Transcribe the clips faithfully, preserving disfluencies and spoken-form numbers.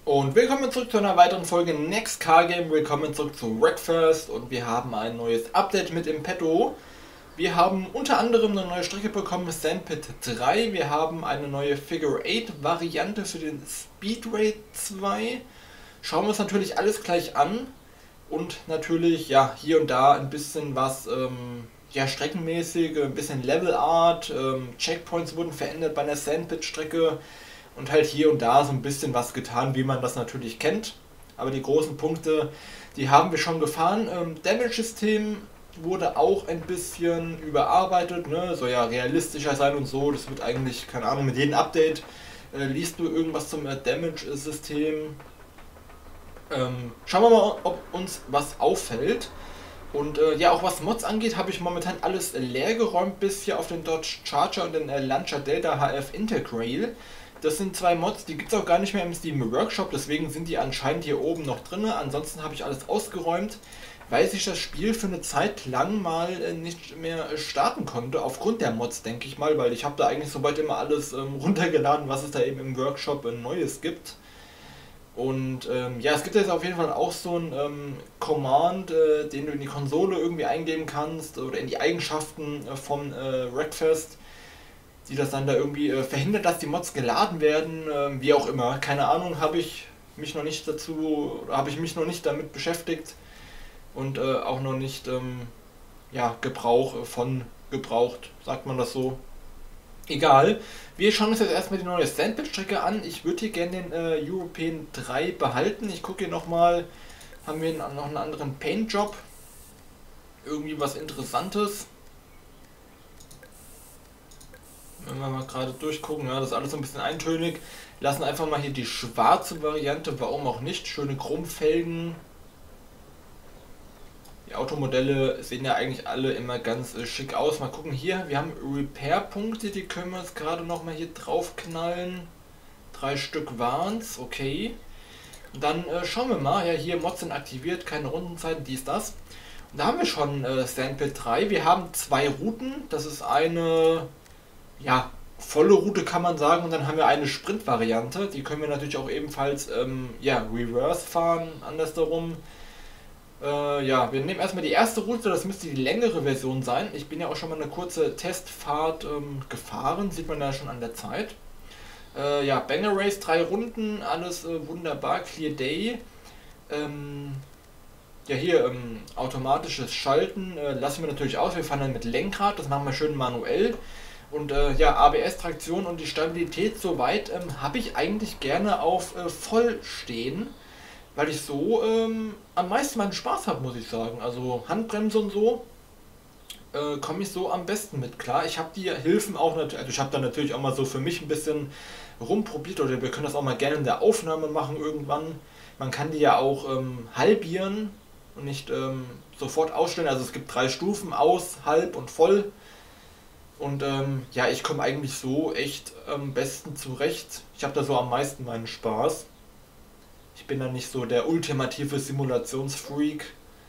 Und willkommen zurück zu einer weiteren Folge Next Car Game. Willkommen zurück zu Wreckfest und wir haben ein neues Update mit im Petto. Wir haben unter anderem eine neue Strecke bekommen, Sandpit drei. Wir haben eine neue Figure eight Variante für den Speedway zwei. Schauen wir uns natürlich alles gleich an und natürlich ja hier und da ein bisschen was ähm, ja, streckenmäßig, ein bisschen Level Art, ähm, Checkpoints wurden verändert bei der Sandpit Strecke. Und halt hier und da so ein bisschen was getan, wie man das natürlich kennt. Aber die großen Punkte, die haben wir schon gefahren. Ähm, Damage-System wurde auch ein bisschen überarbeitet, ne? Soll ja realistischer sein und so. Das wird eigentlich, keine Ahnung, mit jedem Update äh, liest du irgendwas zum äh, Damage-System. Ähm, schauen wir mal, ob uns was auffällt. Und äh, ja, auch was Mods angeht, habe ich momentan alles leer geräumt, bis hier auf den Dodge Charger und den äh, Lancia Delta H F Intergrail. Das sind zwei Mods, die gibt es auch gar nicht mehr im Steam Workshop, deswegen sind die anscheinend hier oben noch drin. Ansonsten habe ich alles ausgeräumt, weil sich das Spiel für eine Zeit lang mal nicht mehr starten konnte, aufgrund der Mods, denke ich mal, weil ich habe da eigentlich soweit immer alles ähm, runtergeladen, was es da eben im Workshop äh, Neues gibt. Und ähm, ja, es gibt jetzt auf jeden Fall auch so einen ähm, Command, äh, den du in die Konsole irgendwie eingeben kannst oder in die Eigenschaften äh, von äh, Wreckfest, die das dann da irgendwie äh, verhindert, dass die Mods geladen werden, äh, wie auch immer. Keine Ahnung, habe ich mich noch nicht dazu, habe ich mich noch nicht damit beschäftigt und äh, auch noch nicht ähm, ja, Gebrauch von gebraucht, sagt man das so. Egal, wir schauen uns jetzt erstmal die neue Sandpit-Strecke an. Ich würde hier gerne den äh, European drei behalten. Ich gucke hier nochmal, haben wir noch einen anderen Paint-Job, irgendwie was Interessantes. Wenn wir mal gerade durchgucken, ja, das ist alles so ein bisschen eintönig. Lassen einfach mal hier die schwarze Variante, warum auch nicht. Schöne Chromfelgen. Die Automodelle sehen ja eigentlich alle immer ganz äh, schick aus. Mal gucken hier, wir haben Repair-Punkte, die können wir jetzt gerade nochmal hier draufknallen. Drei Stück waren es, okay. Und dann äh, schauen wir mal, ja hier Mods sind aktiviert, keine Rundenzeiten, dies, das. Und da haben wir schon äh, Sandpit drei. Wir haben zwei Routen, das ist eine... ja, volle Route kann man sagen, und dann haben wir eine Sprint-Variante, die können wir natürlich auch ebenfalls ähm, ja, reverse fahren, andersherum. Äh, ja, wir nehmen erstmal die erste Route, das müsste die längere Version sein. Ich bin ja auch schon mal eine kurze Testfahrt ähm, gefahren, sieht man da schon an der Zeit. Äh, ja, Banger Race, drei Runden, alles äh, wunderbar, Clear Day. Ähm, ja, hier ähm, automatisches Schalten äh, lassen wir natürlich aus, wir fahren dann mit Lenkrad, das machen wir schön manuell. Und äh, ja, A B S-Traktion und die Stabilität soweit ähm, habe ich eigentlich gerne auf äh, voll stehen, weil ich so ähm, am meisten meinen Spaß habe, muss ich sagen. Also Handbremse und so äh, komme ich so am besten mit klar. Ich habe die Hilfen auch natürlich, also ich habe da natürlich auch mal so für mich ein bisschen rumprobiert, oder wir können das auch mal gerne in der Aufnahme machen irgendwann. Man kann die ja auch ähm, halbieren und nicht ähm, sofort ausstellen. Also es gibt drei Stufen, aus, halb und voll. Und ähm, ja, ich komme eigentlich so echt am besten zurecht. Ich habe da so am meisten meinen Spaß. Ich bin da nicht so der ultimative Simulationsfreak.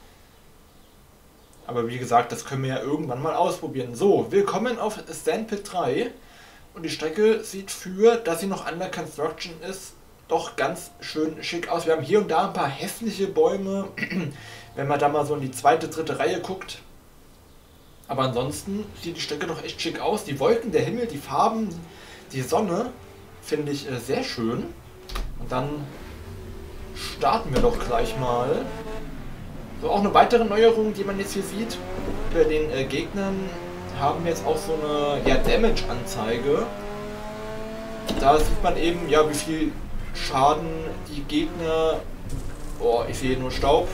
Aber wie gesagt, das können wir ja irgendwann mal ausprobieren. So, willkommen auf Sandpit drei. Und die Strecke sieht für, dass sie noch under construction ist, doch ganz schön schick aus. Wir haben hier und da ein paar hässliche Bäume. Wenn man da mal so in die zweite, dritte Reihe guckt. Aber ansonsten sieht die Strecke doch echt schick aus. Die Wolken, der Himmel, die Farben, die Sonne finde ich äh, sehr schön. Und dann starten wir doch gleich mal. So, auch eine weitere Neuerung, die man jetzt hier sieht. Bei den äh, Gegnern haben wir jetzt auch so eine ja, Damage-Anzeige. Da sieht man eben, ja, wie viel Schaden die Gegner... Oh, ich sehe nur Staub.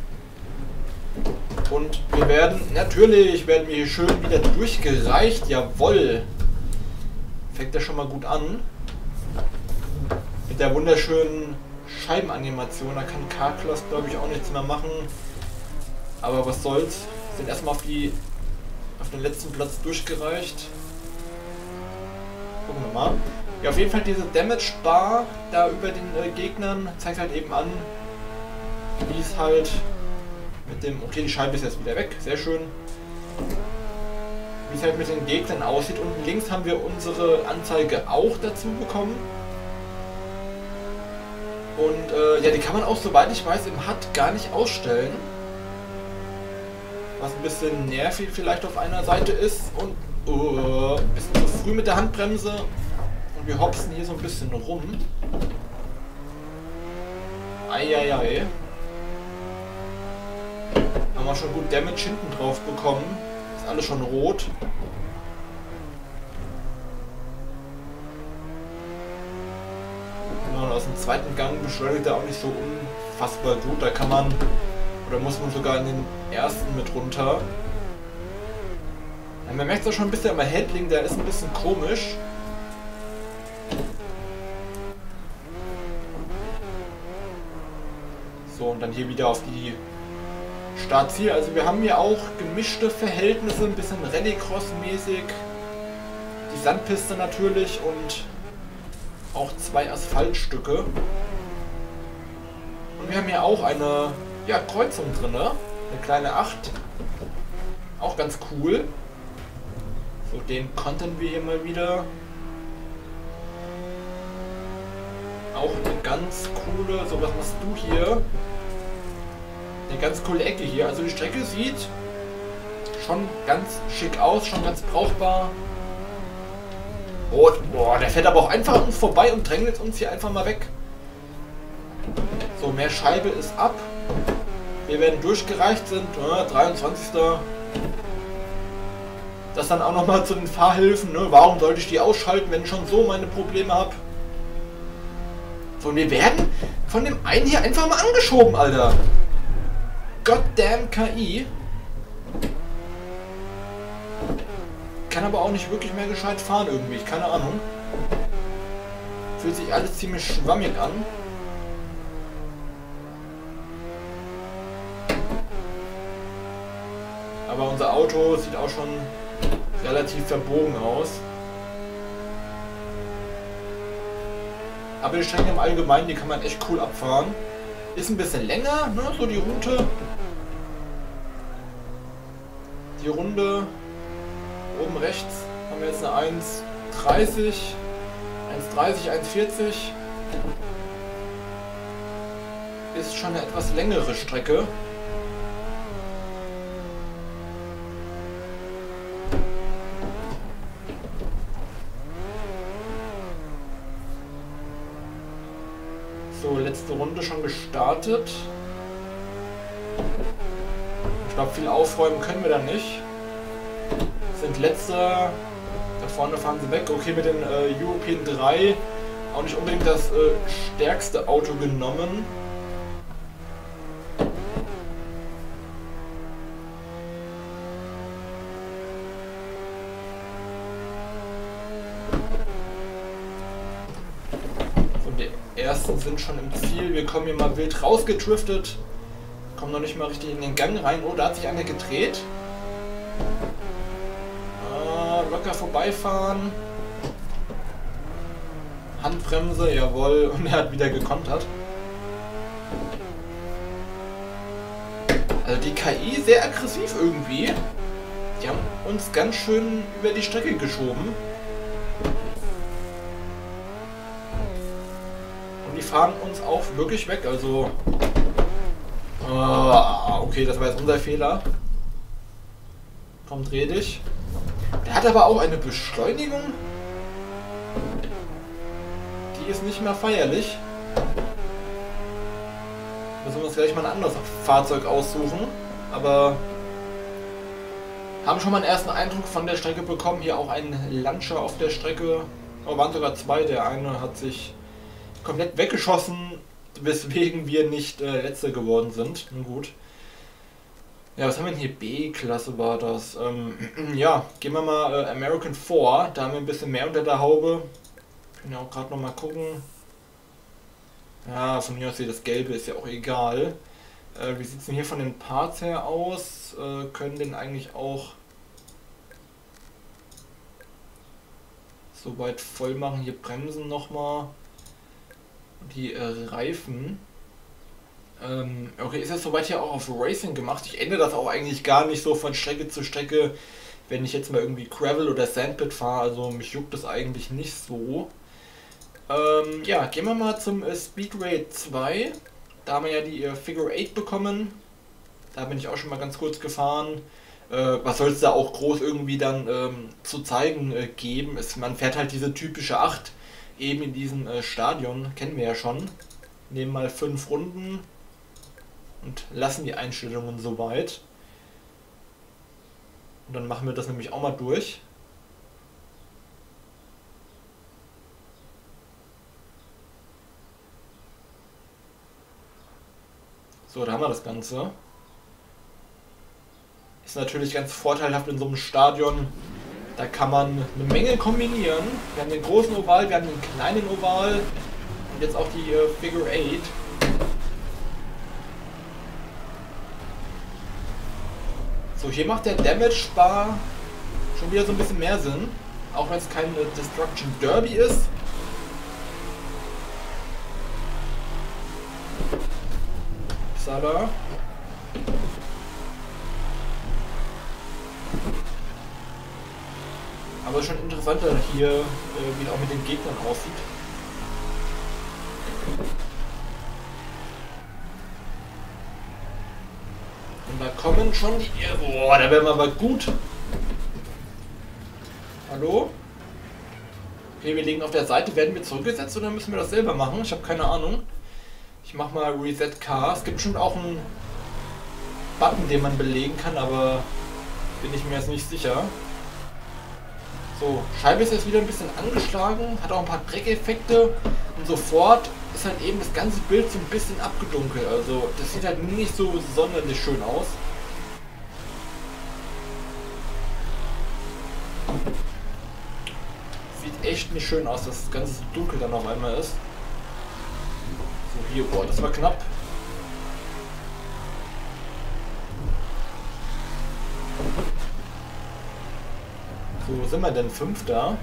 Und wir werden, natürlich werden wir hier schön wieder durchgereicht, jawohl. Fängt ja schon mal gut an. Mit der wunderschönen Scheibenanimation, da kann Carclass glaube ich auch nichts mehr machen. Aber was soll's, sind erstmal auf die auf den letzten Platz durchgereicht. Gucken wir mal. Ja, auf jeden Fall diese Damage Bar da über den äh, Gegnern zeigt halt eben an, wie es halt mit dem, okay, die Scheibe ist jetzt wieder weg, sehr schön. Wie es halt mit den Gegnern aussieht. Unten links haben wir unsere Anzeige auch dazu bekommen. Und äh, ja, die kann man auch, soweit ich weiß, im H U D gar nicht ausstellen. Was ein bisschen nervig vielleicht auf einer Seite ist. Und uh, ein bisschen zu früh mit der Handbremse. Und wir hopsen hier so ein bisschen rum. Eieiei. Haben wir schon gut Damage hinten drauf bekommen. Ist alles schon rot. Ja, und aus dem zweiten Gang beschleunigt er auch nicht so unfassbar gut. Da kann man, oder muss man sogar in den ersten mit runter. Ja, man merkt es auch schon ein bisschen, aber Handling, der ist ein bisschen komisch. So, und dann hier wieder auf die Startziel. Also wir haben hier auch gemischte Verhältnisse, ein bisschen Rallycross-mäßig. Die Sandpiste natürlich und auch zwei Asphaltstücke. Und wir haben hier auch eine ja, Kreuzung drin, eine kleine acht. Auch ganz cool. So, den Content wir hier mal wieder. Auch eine ganz coole, so was machst du hier? Eine ganz coole Ecke hier. Also die Strecke sieht schon ganz schick aus, schon ganz brauchbar. Oh, boah, der fährt aber auch einfach an uns vorbei und drängelt uns hier einfach mal weg. So, mehr Scheibe ist ab. Wir werden durchgereicht, sind äh, dreiundzwanzigster Das dann auch nochmal zu den Fahrhilfen. Ne? Warum sollte ich die ausschalten, wenn ich schon so meine Probleme habe? So, und wir werden von dem einen hier einfach mal angeschoben, Alter. Goddamn K I. Kann aber auch nicht wirklich mehr gescheit fahren irgendwie, keine Ahnung. Fühlt sich alles ziemlich schwammig an. Aber unser Auto sieht auch schon relativ verbogen aus. Aber die Strecke im Allgemeinen, die kann man echt cool abfahren. Ist ein bisschen länger, ne, so die Route. Die Runde oben rechts haben wir jetzt eine eins dreißig, eins dreißig, eins vierzig. Ist schon eine etwas längere Strecke. So, letzte Runde schon gestartet. Ich glaube, viel aufräumen können wir da nicht. Sind letzte. Da vorne fahren sie weg. Okay, mit den äh, European drei auch nicht unbedingt das äh, stärkste Auto genommen. Die ersten sind schon im Ziel. Wir kommen hier mal wild rausgedriftet. Kommen noch nicht mal richtig in den Gang rein. Oh, da hat sich einer gedreht. Äh, locker vorbeifahren. Handbremse, jawohl. Und er hat wieder gekontert. Also die K I sehr aggressiv irgendwie. Die haben uns ganz schön über die Strecke geschoben. Die fahren uns auch wirklich weg, also uh, okay, das war jetzt unser Fehler. Komm, dreh dich. Der hat aber auch eine Beschleunigung, die ist nicht mehr feierlich. Müssen wir uns gleich mal ein anderes Fahrzeug aussuchen, aber haben schon mal einen ersten Eindruck von der Strecke bekommen. Hier auch ein Lancia auf der Strecke, oh, waren sogar zwei, der eine hat sich komplett weggeschossen, weswegen wir nicht äh, Letzte geworden sind. Nun gut. Ja, was haben wir denn hier? B-Klasse war das. Ähm, ja, gehen wir mal äh, American vier. Da haben wir ein bisschen mehr unter der Haube. Können ja auch gerade noch mal gucken. Ja, von mir aus hier das Gelbe ist ja auch egal. Äh, wie sieht es denn hier von den Parts her aus? Äh, können den eigentlich auch so weit voll machen. Hier Bremsen nochmal. Die äh, Reifen. Ähm, okay, ist das soweit hier auch auf Racing gemacht? Ich ändere das auch eigentlich gar nicht so von Strecke zu Strecke, wenn ich jetzt mal irgendwie Gravel oder Sandpit fahre. Also mich juckt das eigentlich nicht so. Ähm, ja, gehen wir mal zum äh, Speedway zwei. Da haben wir ja die äh, Figure eight bekommen. Da bin ich auch schon mal ganz kurz gefahren. Äh, was soll es da auch groß irgendwie dann ähm, zu zeigen äh, geben? Es, man fährt halt diese typische acht eben in diesem äh, Stadion. Kennen wir ja schon. Nehmen mal fünf Runden und lassen die Einstellungen soweit. Und dann machen wir das nämlich auch mal durch. So, da haben wir das Ganze. Ist natürlich ganz vorteilhaft in so einem Stadion. Da kann man eine Menge kombinieren. Wir haben den großen Oval, wir haben den kleinen Oval und jetzt auch die äh, Figure eight. So, hier macht der Damage Bar schon wieder so ein bisschen mehr Sinn. Auch wenn es kein äh, Destruction Derby ist. Salah. Aber schon interessanter hier, äh, wie es auch mit den Gegnern aussieht. Und da kommen schon die... Boah, da werden wir aber gut. Hallo? Okay, wir liegen auf der Seite. Werden wir zurückgesetzt oder müssen wir das selber machen? Ich habe keine Ahnung. Ich mach mal Reset Car. Es gibt schon auch einen Button, den man belegen kann, aber bin ich mir jetzt nicht sicher. So, Scheibe ist jetzt wieder ein bisschen angeschlagen, hat auch ein paar Dreckeffekte und sofort ist halt eben das ganze Bild so ein bisschen abgedunkelt. Also das sieht halt nicht so sonderlich schön aus. Sieht echt nicht schön aus, dass das Ganze so dunkel dann auf einmal ist. So, hier, boah, das war knapp. So, wo sind wir denn? Fünfter?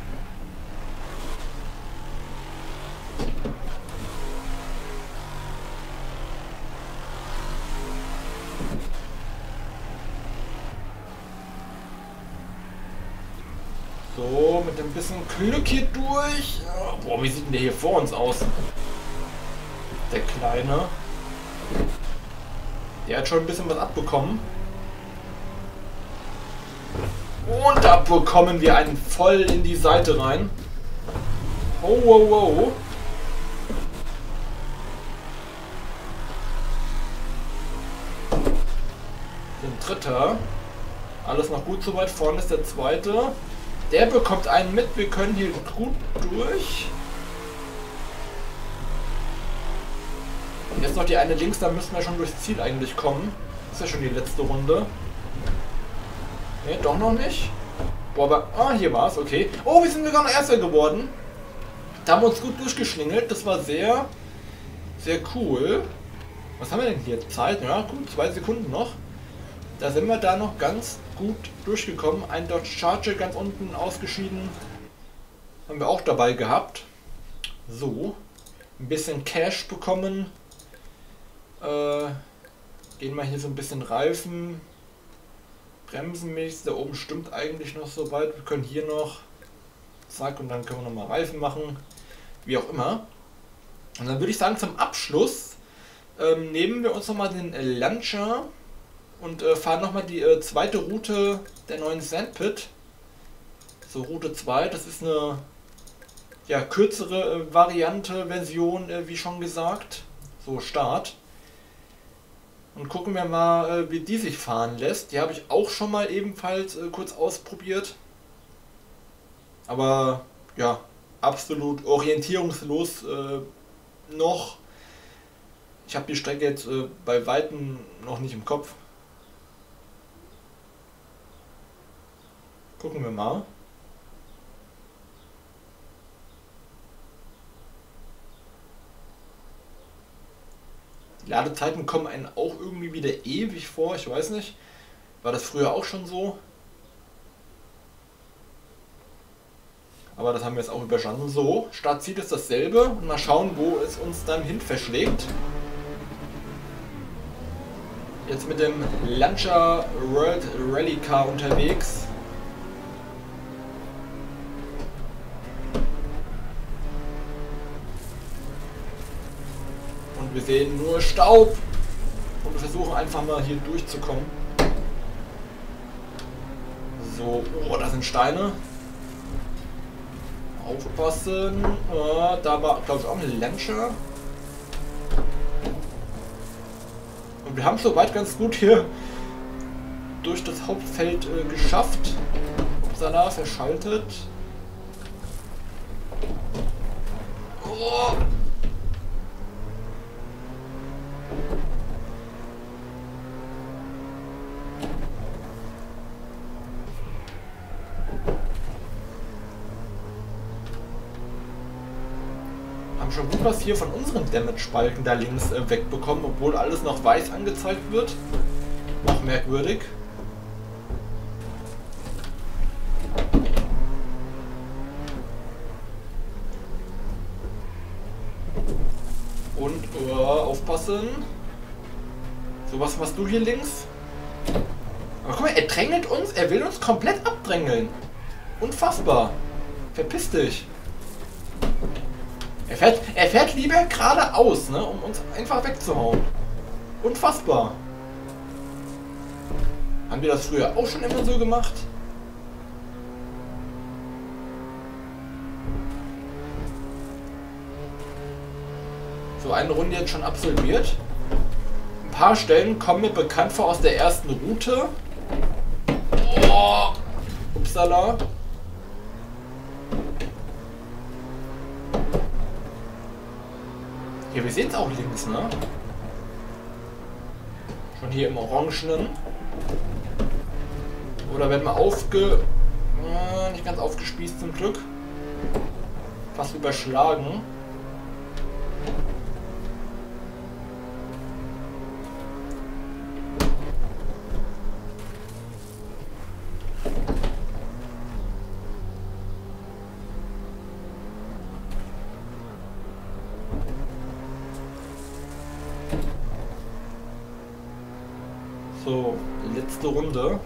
So, mit ein bisschen Glück hier durch. Boah, wie sieht denn der hier vor uns aus? Der Kleine. Der hat schon ein bisschen was abbekommen. Und da bekommen wir einen voll in die Seite rein. Oh, wow, wow. Den Dritter. Alles noch gut soweit. Vorne ist der Zweite. Der bekommt einen mit. Wir können hier gut durch. Jetzt noch die eine links. Da müssen wir schon durchs Ziel eigentlich kommen. Das ist ja schon die letzte Runde. Ne, doch noch nicht. Boah, aber... Ah, hier war es, okay. Oh, wir sind sogar noch Erster geworden. Da haben wir uns gut durchgeschlingelt. Das war sehr, sehr cool. Was haben wir denn hier? Zeit? Ja, gut, zwei Sekunden noch. Da sind wir da noch ganz gut durchgekommen. Ein Dodge Charger ganz unten ausgeschieden. Haben wir auch dabei gehabt. So. Ein bisschen Cash bekommen. Äh, gehen wir hier so ein bisschen Reifen. Bremsenmäßig, da oben stimmt eigentlich noch so weit. Wir können hier noch, zack, und dann können wir nochmal Reifen machen, wie auch immer. Und dann würde ich sagen, zum Abschluss ähm, nehmen wir uns nochmal den äh, Lancia und äh, fahren nochmal die äh, zweite Route der neuen Sandpit. So, Route zwei, das ist eine ja, kürzere äh, Variante, Version, äh, wie schon gesagt. So, Start. Und gucken wir mal, äh, wie die sich fahren lässt. Die habe ich auch schon mal ebenfalls äh, kurz ausprobiert. Aber ja, absolut orientierungslos äh, noch. Ich habe die Strecke jetzt äh, bei Weitem noch nicht im Kopf. Gucken wir mal. Die Ladezeiten kommen einem auch irgendwie wieder ewig vor, ich weiß nicht. War das früher auch schon so? Aber das haben wir jetzt auch überstanden. So, Startziel ist dasselbe. Und mal schauen, wo es uns dann hin verschlägt. Jetzt mit dem Lancia World Rally Car unterwegs. Und wir sehen nur Staub. Und wir versuchen einfach mal hier durchzukommen. So, oh, da sind Steine. Aufpassen. Oh, da war, glaube ich, auch ein Launcher. Und wir haben es soweit ganz gut hier durch das Hauptfeld äh, geschafft. Upsala, verschaltet. Oh. Haben schon gut was hier von unseren Damage-Balken da links äh, wegbekommen, obwohl alles noch weiß angezeigt wird. Noch merkwürdig. Und uh, aufpassen. So, was machst du hier links? Aber guck mal, er drängelt uns, er will uns komplett abdrängeln. Unfassbar. Verpiss dich. Er fährt, er fährt lieber geradeaus, ne, um uns einfach wegzuhauen. Unfassbar. Haben wir das früher auch schon immer so gemacht? So, eine Runde jetzt schon absolviert. Ein paar Stellen kommen mir bekannt vor aus der ersten Route. Oh, upsala. Hier, wir sehen es auch links, ne? Schon hier im Orangenen. Oder werden wir aufge... Äh, nicht ganz aufgespießt zum Glück. Fast überschlagen. So, letzte Runde.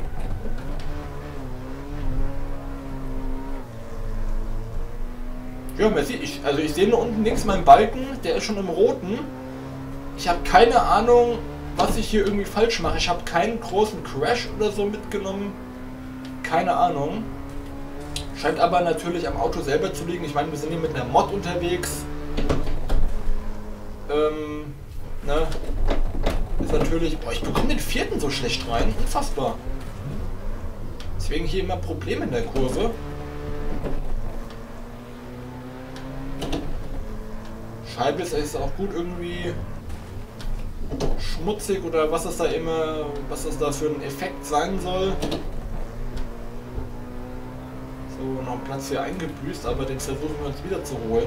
Ja, man sieht, ich, also ich sehe nur unten links meinen Balken, der ist schon im Roten. Ich habe keine Ahnung, was ich hier irgendwie falsch mache. Ich habe keinen großen Crash oder so mitgenommen. Keine Ahnung. Scheint aber natürlich am Auto selber zu liegen. Ich meine, wir sind hier mit einer Mod unterwegs. Ähm, ne? Ist natürlich... Boah, ich bekomme den vierten so schlecht rein. Unfassbar. Deswegen hier immer Probleme in der Kurve. Scheibe ist, ist auch gut irgendwie schmutzig oder was das da immer, was das da für ein Effekt sein soll. So, noch einen Platz hier eingebüßt, aber den versuchen wir uns wieder zu holen.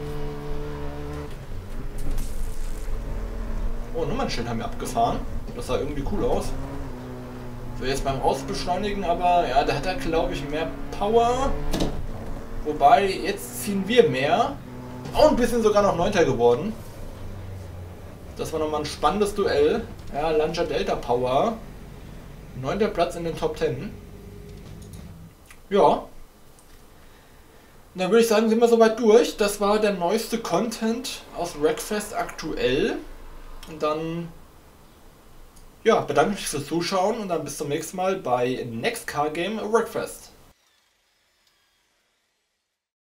Oh, Nummernschild haben wir abgefahren. Das sah irgendwie cool aus. So, jetzt beim Ausbeschleunigen, aber ja, da hat er, glaube ich, mehr Power. Wobei, jetzt ziehen wir mehr. Auch ein bisschen sogar noch Neunter geworden. Das war nochmal ein spannendes Duell. Ja, Lancia Delta Power. Neunter Platz in den Top Ten. Ja. Dann würde ich sagen, sind wir soweit durch. Das war der neueste Content aus Wreckfest aktuell. Und dann ja, bedanke mich fürs Zuschauen und dann bis zum nächsten Mal bei Next Car Game Wreckfest.